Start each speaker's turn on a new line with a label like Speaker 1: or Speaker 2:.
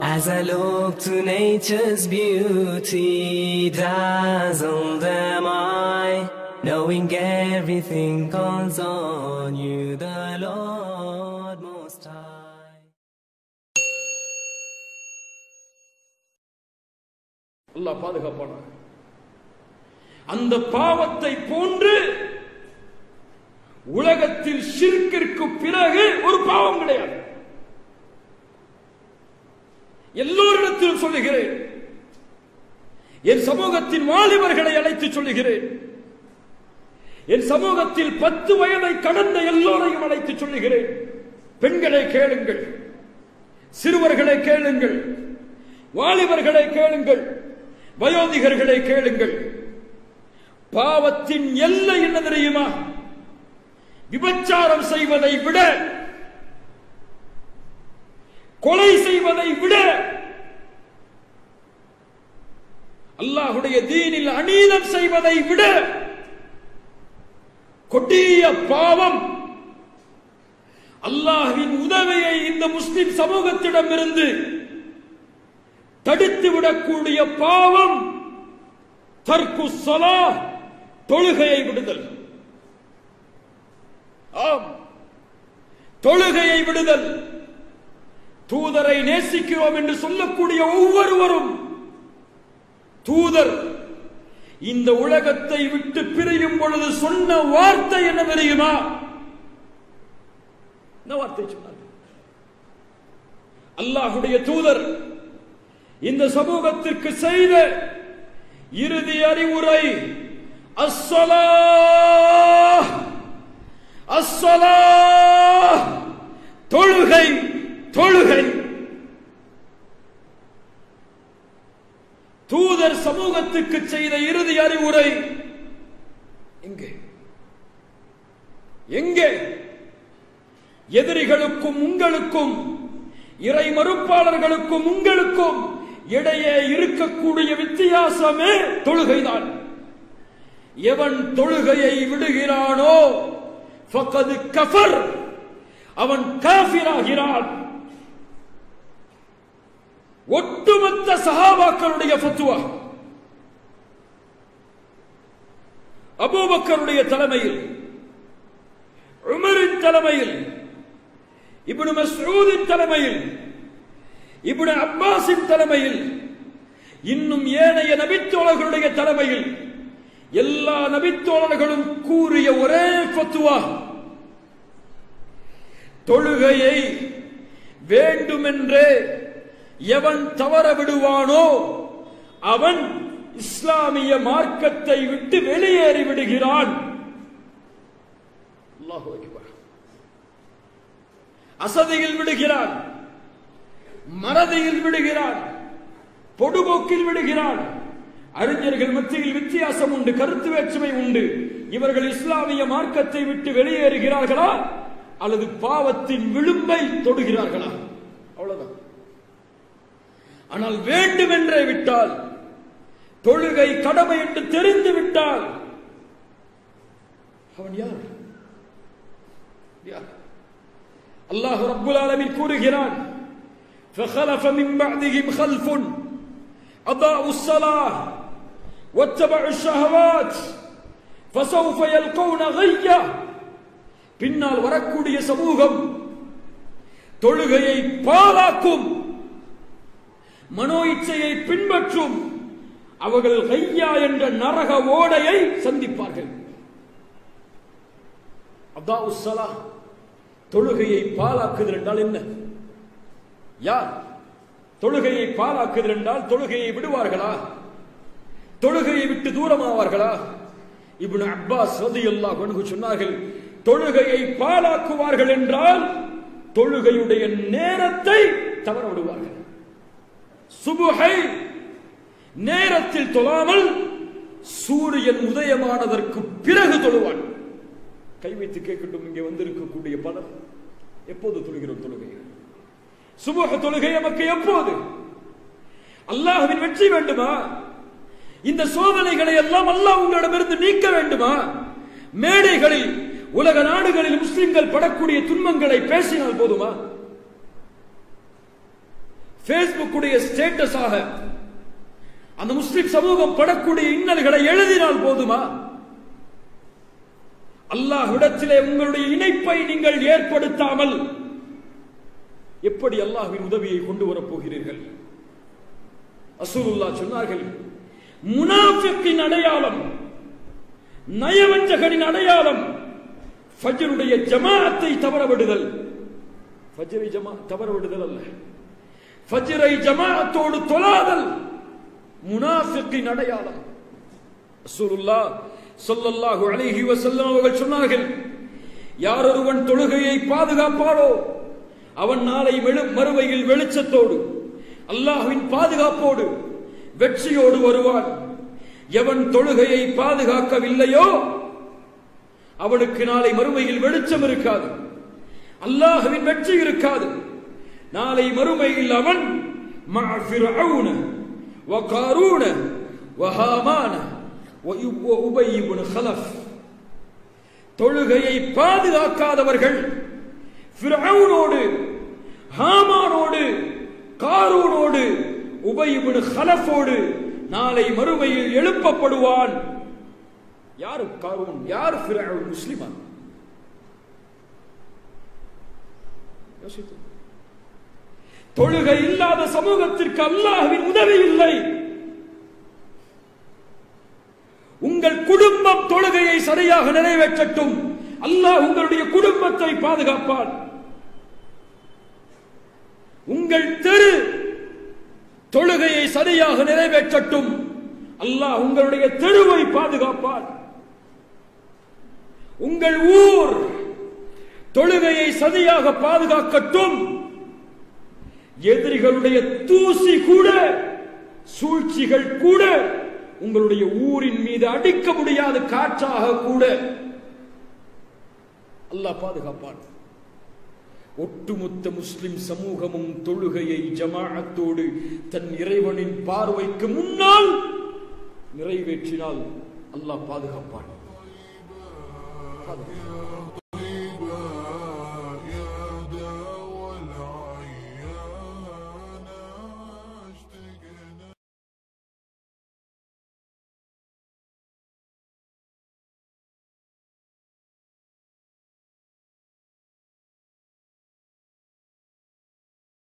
Speaker 1: As I look to nature's beauty, dazzled am I, knowing everything calls on you, the Lord Most High.
Speaker 2: அல்லாஹ் பாதுகாப்பானார். அந்த பாவத்தை போன்று உலகத்தில் ஷிர்கிற்கு பிறகு ஒரு பாவம் கிடையாது. எல்லோரிடத்திலும் சொல்லுகிறேன், என் சமூகத்தின் வாலிபர்களை அழைத்து சொல்லுகிறேன், என் சமூகத்தில் 10 வயதை கடந்த எல்லோரையும் அழைத்து சொல்லுகிறேன். பெண்களை கேளுங்கள், சிறுவர்களை கேளுங்கள், வாலிபர்களை கேளுங்கள், வயோதிகர்களை கேளுங்கள். பாவத்தின் எல்லை என்ன தெரியுமா? விபச்சாரம் செய்வதை விட, கொலை செய்வதை விட, அல்லாஹ்வுடைய தீனில் அநீதம் செய்வதை விட கொடிய பாவம். அல்லாஹ்வின் உதவியை இந்த முஸ்லிம் சமூகத்திடமிருந்து தடுத்துவிடக்கூடிய பாவம் தர்க்கு ஸலாத், தொழுகையை விடுதல். ஆம், தொழுகையை விடுதல். தூதரை நேசிக்கிறோம் என்று சொல்லக்கூடிய ஒவ்வொருவரும், தூதர் இந்த உலகத்தை விட்டு பிரியும் பொழுது சொன்ன வார்த்தை என்ன தெரியுமா? என்ன வார்த்தை சொன்னார்? அல்லாஹ்வுடைய தூதர் இந்த சமூகத்திற்கு செய்த இறுதி அறிவுரை, அஸ்ஸலாஹ் அஸ்ஸலாஹ், தொழுகை தொழுகை. தூதர் சமூகத்துக்கு செய்த இறுதி அறிவுரை எங்கே? எங்கே? எதிரிகளுக்கும் உங்களுக்கும், இறை மறுப்பாளர்களுக்கும் உங்களுக்கும் இடையே இருக்கக்கூடிய வித்தியாசமே தொழுகைதான். எவன் தொழுகையை விடுகிறானோ ஃபக்கத் கஃபர், அவன் காஃபிராகிறான். ஒட்டுமொத்த சஹாபாக்களுடைய ஃபத்வா, அபூபக்கருடைய தலைமையில், உமரின் தலைமையில், இப்னு மஸ்ஊதின் தலைமையில், இப்னு அப்பாஸின் தலைமையில், இன்னும் ஏனைய நபித்தோழர்களுடைய தலைமையில், எல்லா நபித்தோழர்களும் கூறிய ஒரே ஃபத்வா, தொழுகையை வேண்டுமென்றே எவன் தவற விடுவானோ அவன் இஸ்லாமிய மார்க்கத்தை விட்டு வெளியேறி விடுகிறான். அல்லாஹு அக்பர். அசதியில் விடுகிறான், மறதியில் விடுகிறான், பொடுபோக்கில் விடுகிறான். அறிஞர்கள் மத்தியில் வித்தியாசம் உண்டு, கருத்து வேற்றுமை உண்டு. இவர்கள் இஸ்லாமிய மார்க்கத்தை விட்டு வெளியேறுகிறார்களா அல்லது பாவத்தின் விளிம்பை தொடுகிறார்களா? அவ்வளவுதான். ஆனால் வேண்டுமென்றே விட்டால், தொழுகை கடமை என்று தெரிந்து விட்டால் அவன் யார்? அல்லாஹ் ரப்புல் ஆலமீன் கூறுகிறான், فخلف من بعدهم خلف أضاعوا الصلاة واتبعوا الشهوات فسوف يلقون غيا. பின்னால் வரக்கூடிய சமூகம் தொழுகையை பாழாக்கும், மனோ இச்சையை பின்பற்றும், அவர்கள் கையா என்ற நரக ஓடையை சந்திப்பார்கள். அதாஉ ஸலாஹ், தொழுகையை பாழாக்குதல் என்றால் என்ன? யார் தொழுகையை பாழாக்குதல் என்றால் தொழுகையை விடுவார்களா? தொழுகையை விட்டு தூரமாவார்களா? இப்னு அப்பாஸ் ரலியல்லாஹு அன்ஹு சொன்னார்கள், தொழுகையை பாழாக்குவார்கள் என்றால் தொழுகையுடைய நேரத்தை தவற விடுவார்கள். சுபுஹை நேரத்தில் தொழாமல் சூரியன் உதயமானதற்கு பிறகு தொழுவான். கை வைத்து கேட்கட்டும், இங்கே வந்திருக்கக்கூடிய பலர் எப்போது தொழுகிறோம்? தொழுகை சுபுஹ் தொழுகை நமக்கு எப்போது? அல்லாஹ்வின் வெற்றி வேண்டுமா? இந்த சோதனைகளை எல்லாம் அல்லாஹ் உங்களிடமிருந்து நீக்க வேண்டுமா? மேடைகளில் உலக நாடுகளில் முஸ்லிம்கள் படக்கூடிய துன்பங்களை பேசினால் போதுமா? பேஸ்புக்குடைய ஸ்டேட்டஸாக அந்த முஸ்லிம் சமூகம் படக்கூடிய இன்னல்களை எழுதினால் போதுமா? அல்லாஹ்விடத்திலே உங்களுடைய இணைப்பை நீங்கள் ஏற்படுத்தாமல் எப்படி அல்லாஹ்வின் உதவியை கொண்டு வரப் போகிறீர்கள்? ரசூலுல்லாஹ் சொன்னார்கள், முனாஃபிக்கின் அடையாளம், நயவஞ்சகனின் அடையாளம் ஃபஜ்ருடைய ஜமாஅத்தை தவறவிடுதல். ஃபஜ்ரை தவறவிடுதல் அல்ல, ஃபஜ்ரை ஜமாஅத்தோடு தொழாதல் முனாஃபிக்கின் அடையாளம். ரசூலுல்லாஹ் ஸல்லல்லாஹு அலைஹி வஸல்லம் அவர்கள் சொன்னார்கள், யார் ஒருவன் தொழுகையை பாதுகாப்பாரோ அவன் நாளை மறுமையில் வெளிச்சத்தோடு அல்லாஹ்வின் பாதுகாப்போடு வெற்றியோடு வருவான். எவன் தொழுகையை பாதுகாக்கவில்லையோ அவனுக்கு நாளை மறுமையில் வெளிச்சம் இருக்காது, அல்லாஹ்வின் வெற்றி இருக்காது. நாளை மறுமையில் அவன் மஅ ஃபிர்அவுன வ காரூன வ ஹாமான வ உபை இப்னு ஹலஃப். தொழுகையை பாதுகாக்காதவர்கள் ஃபிர்அவுனோடு, ஹாமானோடு, காரூனோடு, உபை இப்னு ஹலஃபோடு நாளை மறுமையில் எழுப்பப்படுவான். யார் காரூன், யார் ஃபிர்அவுன்? முஸ்லிமா? யோசித்து. தொழுகை இல்லாத சமூகத்திற்கு அல்லாஹ்வின் உதவி இல்லை. உங்கள் குடும்பம் தொழுகையை சரியாக நிறைவேற்றட்டும், அல்லாஹ் உங்களுடைய குடும்பத்தை பாதுகாப்பான். உங்கள் தெரு தொழுகையை சரியாக நிறைவேற்றட்டும், அல்லாஹ் உங்களுடைய தெருவை பாதுகாப்பான். உங்கள் ஊர் தொழுகையை சரியாக பாதுகாக்கட்டும், எதிரிகளுடைய தூசி கூட, சூழ்ச்சிகள் கூட உங்களுடைய ஊரின் மீது அடிக்க முடியாத காற்றாக கூட அல்லாஹ் பாதுகாப்பான். ஒட்டுமொத்த முஸ்லிம் சமூகமும் தொழுகையை ஜமாஅத்தோடு தன் இறைவனின் பார்வைக்கு முன்னால் நிறைவேற்றினால் அல்லாஹ் பாதுகாப்பான்.